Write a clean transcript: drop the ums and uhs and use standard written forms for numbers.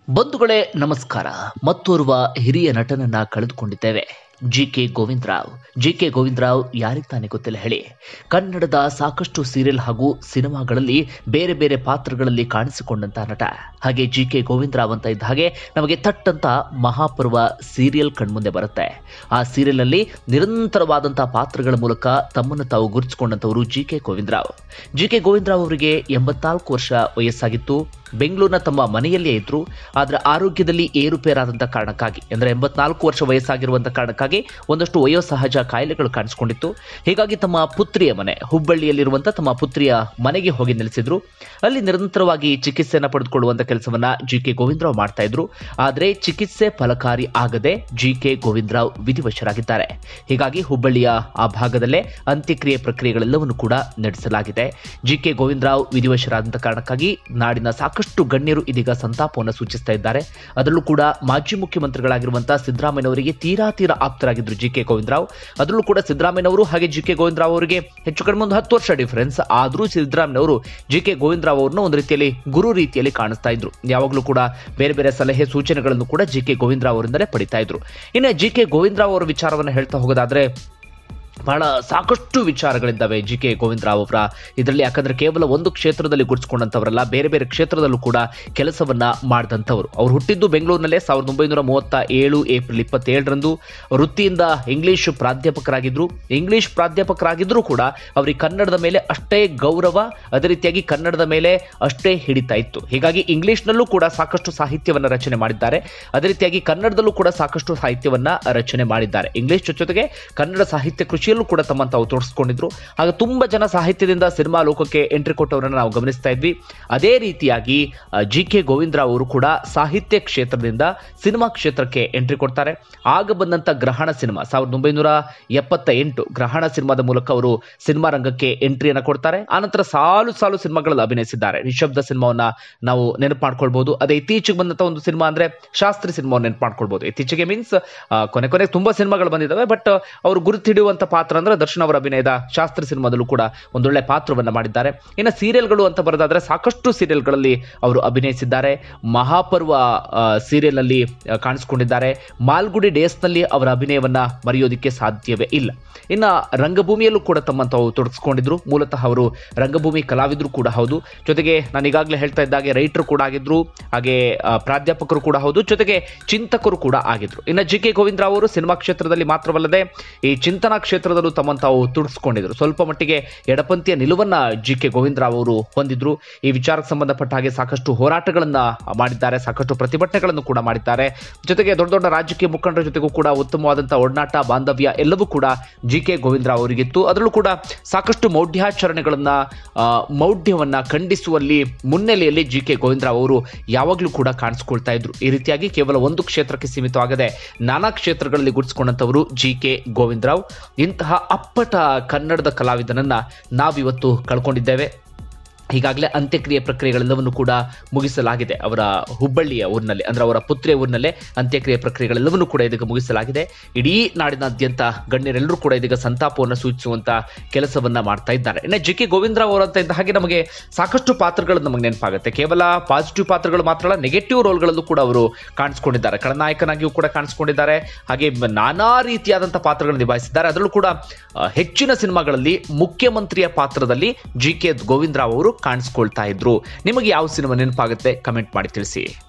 ಬಂಧುಗಳೇ ನಮಸ್ಕಾರ. ಮತ್ತೋರ್ವ ಹಿರಿಯ ನಟನನ್ನ ಕಳೆದುಕೊಂಡಿದ್ದೇವೆ. ಜಿಕೆ ಗೋವಿಂದರಾವ್ ಯಾರಿಗೆ ತಾನೇ ಗೊತ್ತಿಲ್ಲ ಹೇಳಿ. ಕನ್ನಡದ ಸಾಕಷ್ಟು ಸೀರಿಯಲ್ ಹಾಗೂ ಸಿನಿಮಾಗಳಲ್ಲಿ ಬೇರೆ ಬೇರೆ ಪಾತ್ರಗಳಲ್ಲಿ ಕಾಣಿಸಿಕೊಂಡಂತ ನಟ. ಹಾಗೆ ಜಿಕೆ ಗೋವಿಂದರಾವ್ ಅಂತ ಇದ್ದ ಹಾಗೆ ನಮಗೆ ತಟ್ಟಂತ ಮಹಾಪರ್ವ ಸೀರಿಯಲ್ ಕಣ್ಮುಂದೆ ಬರುತ್ತೆ. ಆ ಸೀರಿಯಲ್ ಅಲ್ಲಿ ನಿರಂತರವಾದಂತಹ ಪಾತ್ರಗಳ ಮೂಲಕ ತಮ್ಮನ್ನು ತಾವು ಗುರುತಿಸಿಕೊಂಡಂತವರು ಜಿಕೆ ಗೋವಿಂದರಾವ್ ಅವರಿಗೆ 84 ವರ್ಷ ವಯಸ್ಸಾಗಿತ್ತು. ಬೆಂಗಳೂರಿನ ತಮ್ಮ ಮನೆಯಲ್ಲೇ ಇದ್ರು. ಆದ್ರೆ ಆರೋಗ್ಯದಲ್ಲಿ ಏರುಪೇರಾದಂಥ ಕಾರಣಕ್ಕಾಗಿ, ಅಂದ್ರೆ 84 ವರ್ಷ ವಯಸ್ಸಾಗಿರುವಂಥ ಕಾರಣಕ್ಕಾಗಿ ಒಂದಷ್ಟು ವಯೋಸಹಜ ಕಾಯಿಲೆಗಳು ಕಾಣಿಸಿಕೊಂಡಿತ್ತು. ಹೀಗಾಗಿ ತಮ್ಮ ಪುತ್ರಿಯ ಮನೆ ಹುಬ್ಬಳ್ಳಿಯಲ್ಲಿರುವಂಥ ತಮ್ಮ ಪುತ್ರಿಯ ಮನೆಗೆ ಹೋಗಿ ನೆಲೆಸಿದ್ರು. ಅಲ್ಲಿ ನಿರಂತರವಾಗಿ ಚಿಕಿತ್ಸೆಯನ್ನು ಪಡೆದುಕೊಳ್ಳುವಂಥ ಕೆಲಸವನ್ನ ಜಿಕೆ ಗೋವಿಂದರಾವ್ ಮಾಡ್ತಾ ಇದ್ರು. ಆದ್ರೆ ಚಿಕಿತ್ಸೆ ಫಲಕಾರಿ ಆಗದೆ ಜಿಕೆ ಗೋವಿಂದರಾವ್ ವಿಧಿವಶರಾಗಿದ್ದಾರೆ. ಹೀಗಾಗಿ ಹುಬ್ಬಳ್ಳಿಯ ಆ ಭಾಗದಲ್ಲೇ ಅಂತ್ಯಕ್ರಿಯೆ ಪ್ರಕ್ರಿಯೆಗಳೆಲ್ಲವನ್ನು ಕೂಡ ನಡೆಸಲಾಗಿದೆ. ಜಿಕೆ ಗೋವಿಂದರಾವ್ ವಿಧಿವಶರಾದಂಥ ಕಾರಣಕ್ಕಾಗಿ ನಾಡಿನ ಸಾಕಷ್ಟು ಗಣ್ಯರು ಇದೀಗ ಸಂತಾಪವನ್ನು ಸೂಚಿಸ್ತಾ ಇದ್ದಾರೆ. ಅದರಲ್ಲೂ ಕೂಡ ಮಾಜಿ ಮುಖ್ಯಮಂತ್ರಿಗಳಾಗಿರುವಂತಹ ಸಿದ್ದರಾಮಯ್ಯನವರಿಗೆ ತೀರಾ ಆಪ್ತರಾಗಿದ್ರು ಜಿಕೆ ಗೋವಿಂದರಾವ್. ಅದರಲ್ಲೂ ಕೂಡ ಸಿದ್ದರಾಮಯ್ಯನವರು ಹಾಗೆ ಜಿಕೆ ಗೋವಿಂದರಾವ್ ಅವರಿಗೆ ಹೆಚ್ಚು ಕಡಿಮೆ ಒಂದು 10 ವರ್ಷ ಡಿಫರೆನ್ಸ್. ಆದರೂ ಸಿದ್ದರಾಮಯ್ಯನವರು ಜಿಕೆ ಗೋವಿಂದರಾವ್ ಅವರನ್ನು ಒಂದು ರೀತಿಯಲ್ಲಿ ಗುರು ರೀತಿಯಲ್ಲಿ ಕಾಣಿಸ್ತಾ ಇದ್ರು. ಯಾವಾಗಲೂ ಕೂಡ ಬೇರೆ ಬೇರೆ ಸಲಹೆ ಸೂಚನೆಗಳನ್ನು ಕೂಡ ಜಿಕೆ ಗೋವಿಂದರಾವ್ ಅವರಿಂದಲೇ ಪಡಿತಾ ಇದ್ರು. ಇನ್ನು ಜಿಕೆ ಗೋವಿಂದರಾವ್ ಅವರ ವಿಚಾರವನ್ನು ಹೇಳ್ತಾ ಹೋಗೋದಾದ್ರೆ ಬಹಳ ಸಾಕಷ್ಟು ವಿಚಾರಗಳಿದ್ದಾವೆ ಜಿಕೆ ಗೋವಿಂದರಾವ್ ಅವರ ಇದರಲ್ಲಿ. ಯಾಕಂದ್ರೆ ಕೇವಲ ಒಂದು ಕ್ಷೇತ್ರದಲ್ಲಿ ಗುರುತಿಸಿಕೊಂಡಂತವರಲ್ಲ, ಬೇರೆ ಬೇರೆ ಕ್ಷೇತ್ರದಲ್ಲೂ ಕೂಡ ಕೆಲಸವನ್ನ ಮಾಡಿದಂಥವ್ರು. ಅವ್ರು ಹುಟ್ಟಿದ್ದು ಬೆಂಗಳೂರಿನಲ್ಲೇ 1937 ಏಪ್ರಿಲ್ 27ರಂದು. ವೃತ್ತಿಯಿಂದ ಇಂಗ್ಲಿಷ್ ಪ್ರಾಧ್ಯಾಪಕರಾಗಿದ್ರು ಕೂಡ ಅವರಿಗೆ ಕನ್ನಡದ ಮೇಲೆ ಅಷ್ಟೇ ಗೌರವ, ಅದೇ ರೀತಿಯಾಗಿ ಕನ್ನಡದ ಮೇಲೆ ಅಷ್ಟೇ ಹಿಡಿತಾ ಇತ್ತು. ಹೀಗಾಗಿ ಇಂಗ್ಲಿಷ್ನಲ್ಲೂ ಕೂಡ ಸಾಕಷ್ಟು ಸಾಹಿತ್ಯವನ್ನ ರಚನೆ ಮಾಡಿದ್ದಾರೆ. ಅದೇ ರೀತಿಯಾಗಿ ಕನ್ನಡದಲ್ಲೂ ಕೂಡ ಸಾಕಷ್ಟು ಸಾಹಿತ್ಯವನ್ನ ರಚನೆ ಮಾಡಿದ್ದಾರೆ. ಇಂಗ್ಲಿಷ್ ಜೊತೆಗೆ ಕನ್ನಡ ಸಾಹಿತ್ಯ ಕೃಷಿಯಲ್ಲೂ ಕೂಡ ತಮ್ಮನ್ನು ತಾವು ತೋರಿಸಿಕೊಂಡಿದ್ರು. ಹಾಗೆ ತುಂಬಾ ಜನ ಸಾಹಿತ್ಯದಿಂದ ಸಿನಿಮಾ ಲೋಕಕ್ಕೆ ಎಂಟ್ರಿ ಕೊಟ್ಟವರನ್ನು ನಾವು ಗಮನಿಸ್ತಾ ಇದ್ವಿ. ಅದೇ ರೀತಿಯಾಗಿ ಜಿಕೆ ಗೋವಿಂದರಾವ್ ಅವರು ಕೂಡ ಸಾಹಿತ್ಯ ಕ್ಷೇತ್ರದಿಂದ ಸಿನಿಮಾ ಕ್ಷೇತ್ರಕ್ಕೆ ಎಂಟ್ರಿ ಕೊಡ್ತಾರೆ. ಆಗ ಬಂದಂತ ಗ್ರಹಣ ಸಿನಿಮಾ 1978 ಗ್ರಹಣ ಸಿನಿಮಾದ ಮೂಲಕ ಅವರು ಸಿನಿಮಾ ರಂಗಕ್ಕೆ ಎಂಟ್ರಿಯನ್ನು ಕೊಡ್ತಾರೆ. ಆನಂತರ ಸಾಲು ಸಿನಿಮಾಗಳಲ್ಲಿ ಅಭಿನಯಿಸಿದ್ದಾರೆ. ನಿಶಬ್ದ ಸಿನಿಮಾವನ್ನ ನಾವು ನೆನಪು ಮಾಡ್ಕೊಳ್ಬಹುದು. ಅದೇ ಇತ್ತೀಚೆಗೆ ಬಂದಂತ ಒಂದು ಸಿನಿಮಾ ಅಂದ್ರೆ ಶಾಸ್ತ್ರಿ ಸಿನಿಮಾವನ್ನು ನೆನಪು ಮಾಡ್ಕೊಳ್ಬಹುದು. ಇತ್ತೀಚೆಗೆ ಮೀನ್ಸ್ ಕೊನೆ ತುಂಬಾ ಸಿನಿಮಾಗಳು ಬಂದಿದ್ದಾವೆ. ಬಟ್ ಅವರು ಗುರುತು ಹಿಡಿಯುವಂತ ಪಾತ್ರ ಅಂದ್ರೆ ದರ್ಶನ್ ಅವರ ಅಭಿನಯದ ಶಾಸ್ತ್ರಿ ಸಿನಿಮಾದಲ್ಲೂ ಕೂಡ ಒಂದೊಳ್ಳೆ ಪಾತ್ರವನ್ನ ಮಾಡಿದ್ದಾರೆ. ಇನ್ನು ಸೀರಿಯಲ್ಗಳು ಅಂತ ಬರೋದಾದ್ರೆ ಸಾಕಷ್ಟು ಸೀರಿಯಲ್ಗಳಲ್ಲಿ ಅವರು ಅಭಿನಯಿಸಿದ್ದಾರೆ. ಮಹಾಪರ್ವ ಸೀರಿಯಲ್ ಅಲ್ಲಿ ಕಾಣಿಸಿಕೊಂಡಿದ್ದಾರೆ. ಮಾಲ್ಗುಡಿ ಡೇಸ್ ನಲ್ಲಿ ಅವರ ಅಭಿನಯವನ್ನ ಮರೆಯೋದಿಕ್ಕೆ ಸಾಧ್ಯವೇ ಇಲ್ಲ. ಇನ್ನ ರಂಗಭೂಮಿಯಲ್ಲೂ ಕೂಡ ತಮ್ಮನ್ನು ತಾವು ತೊಡಗಿಸಿಕೊಂಡಿದ್ರು. ಮೂಲತಃ ಅವರು ರಂಗಭೂಮಿ ಕಲಾವಿದರು ಕೂಡ ಹೌದು. ಜೊತೆಗೆ ನಾನು ಈಗಾಗಲೇ ಹೇಳ್ತಾ ಇದ್ದಾಗೆ ರೈಟರ್ ಕೂಡ ಆಗಿದ್ರು, ಹಾಗೆ ಪ್ರಾಧ್ಯಾಪಕರು ಕೂಡ ಹೌದು, ಜೊತೆಗೆ ಚಿಂತಕರು ಕೂಡ ಆಗಿದ್ರು. ಇನ್ನು ಜಿಕೆ ಗೋವಿಂದರಾವ್ ಅವರು ಸಿನಿಮಾ ಕ್ಷೇತ್ರದಲ್ಲಿ ಮಾತ್ರವಲ್ಲದೆ ಈ ಚಿಂತನಾ ಕ್ಷೇತ್ರದಲ್ಲೂ ತಮ್ಮನ್ನು ತಾವು ತುಡಿಸಿಕೊಂಡಿದ್ರು. ಸ್ವಲ್ಪ ಮಟ್ಟಿಗೆ ಎಡಪಂಥೀಯ ನಿಲುವನ್ನ ಜಿಕೆ ಗೋವಿಂದರಾವ್ ಅವರು ಹೊಂದಿದ್ರು. ಈ ವಿಚಾರಕ್ಕೆ ಸಂಬಂಧಪಟ್ಟ ಹಾಗೆ ಸಾಕಷ್ಟು ಹೋರಾಟಗಳನ್ನ ಮಾಡಿದ್ದಾರೆ, ಸಾಕಷ್ಟು ಪ್ರತಿಭಟನೆಗಳನ್ನು ಕೂಡ ಮಾಡಿದ್ದಾರೆ. ಜೊತೆಗೆ ದೊಡ್ಡ ರಾಜಕೀಯ ಮುಖಂಡರ ಜೊತೆಗೂ ಕೂಡ ಉತ್ತಮವಾದಂತಹ ಒಡನಾಟ, ಬಾಂಧವ್ಯ ಎಲ್ಲವೂ ಕೂಡ ಜಿಕೆ ಗೋವಿಂದರಾವ್ ಅವರಿಗಿತ್ತು. ಅದರಲ್ಲೂ ಕೂಡ ಸಾಕಷ್ಟು ಮೌಢ್ಯವನ್ನ ಖಂಡಿಸುವಲ್ಲಿ ಮುನ್ನೆಲೆಯಲ್ಲಿ ಜಿಕೆ ಗೋವಿಂದರಾವ್ ಅವರು ಯಾವಾಗಲೂ ಕೂಡ ಕಾಣಿಸಿಕೊಳ್ತಾ ಇದ್ರು. ಈ ರೀತಿಯಾಗಿ ಕೇವಲ ಒಂದು ಕ್ಷೇತ್ರಕ್ಕೆ ಸೀಮಿತವಾಗದೆ ನಾನಾ ಕ್ಷೇತ್ರಗಳಲ್ಲಿ ಗುರುತಿಸಿಕೊಂಡಂತವರು ಜಿಕೆ ಗೋವಿಂದರಾವ್. ಇಂತಹ ಅಪ್ಪಟ ಕನ್ನಡದ ಕಲಾವಿದನನ್ನ ನಾವಿವತ್ತು ಕಳ್ಕೊಂಡಿದ್ದೇವೆ. ಈಗಾಗಲೇ ಅಂತ್ಯಕ್ರಿಯೆ ಪ್ರಕ್ರಿಯೆಗಳೆಲ್ಲವನ್ನು ಕೂಡ ಮುಗಿಸಲಾಗಿದೆ. ಅವರ ಹುಬ್ಬಳ್ಳಿಯ ಊರಿನಲ್ಲಿ, ಅಂದ್ರೆ ಅವರ ಪುತ್ರಿಯ ಊರಿನಲ್ಲೇ ಅಂತ್ಯಕ್ರಿಯೆ ಪ್ರಕ್ರಿಯೆಗಳೆಲ್ಲವನ್ನು ಕೂಡ ಇದೀಗ ಮುಗಿಸಲಾಗಿದೆ. ಇಡೀ ನಾಡಿನಾದ್ಯಂತ ಗಣ್ಯರೆಲ್ಲರೂ ಕೂಡ ಇದೀಗ ಸಂತಾಪವನ್ನು ಸೂಚಿಸುವಂತ ಕೆಲಸವನ್ನ ಮಾಡ್ತಾ ಇದ್ದಾರೆ. ಇನ್ನು ಜಿಕೆ ಗೋವಿಂದರಾವ್ ಅವರಂತ ಇದ್ದ ಹಾಗೆ ನಮಗೆ ಸಾಕಷ್ಟು ಪಾತ್ರಗಳು ನಮಗೆ ನೆನಪಾಗುತ್ತೆ. ಕೇವಲ ಪಾಸಿಟಿವ್ ಪಾತ್ರಗಳು ಮಾತ್ರ ಅಲ್ಲ, ನೆಗೆಟಿವ್ ರೋಲ್ಗಳಲ್ಲೂ ಕೂಡ ಅವರು ಕಾಣಿಸ್ಕೊಂಡಿದ್ದಾರೆ. ಖಳನಾಯಕನಾಗಿಯೂ ಕೂಡ ಕಾಣಿಸ್ಕೊಂಡಿದ್ದಾರೆ. ಹಾಗೆ ನಾನಾ ರೀತಿಯಾದಂತಹ ಪಾತ್ರಗಳನ್ನು ನಿಭಾಯಿಸಿದ್ದಾರೆ. ಅದರಲ್ಲೂ ಕೂಡ ಹೆಚ್ಚಿನ ಸಿನಿಮಾಗಳಲ್ಲಿ ಮುಖ್ಯಮಂತ್ರಿಯ ಪಾತ್ರದಲ್ಲಿ ಜಿಕೆ ಗೋವಿಂದರಾವ್ ಅವರು ಕಾಣಿಸ್ಕೊಳ್ತಾ ಇದ್ರು. ನಿಮಗೆ ಯಾವ ಸಿನಿಮಾ ನೆನಪಾಗುತ್ತೆ? ಕಮೆಂಟ್ ಮಾಡಿ ತಿಳಿಸಿ.